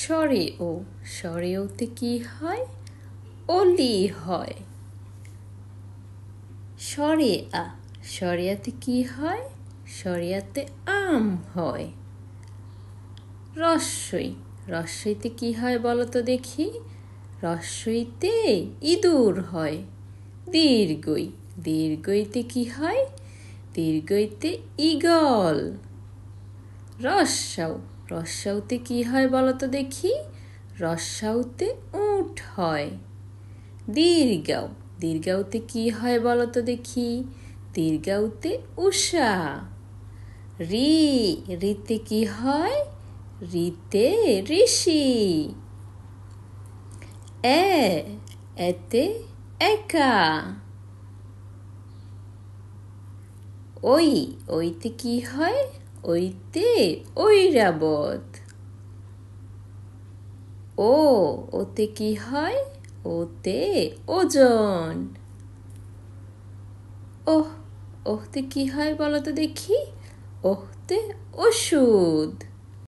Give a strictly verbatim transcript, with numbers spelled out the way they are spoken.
স্বরে ও স্বরে ওতে কি হয়? অলি হয়। স্বরে আ স্বরে আতে কি হয়? স্বরে আতে আম হয়। রস্বই রস্বইতে কি হয় বলো তো দেখি? রস্বইতে ইঁদুর হয়। দীর্ঘই দীর্ঘইতে কি হয়? দীর্ঘইতে ঈগল। রস্বাউ রস্বাউতে কি হয় বলো তো দেখি? রস্বাউতে উট হয়। দীর্ঘাউ দীর্ঘাউতে কি হয় বলো তো দেখি? দীর্ঘাউতে উষা। রি রিতে কি হয়? রিতে ঋষি। এ এতে একা। ওই ওইতে কি হয়? ওইতে ঐরাবত। ও ওতে কি হয়? ওতে ওজন। ওহ ওহতে কি হয় বলো তো দেখি? ওহতে ওষুধ।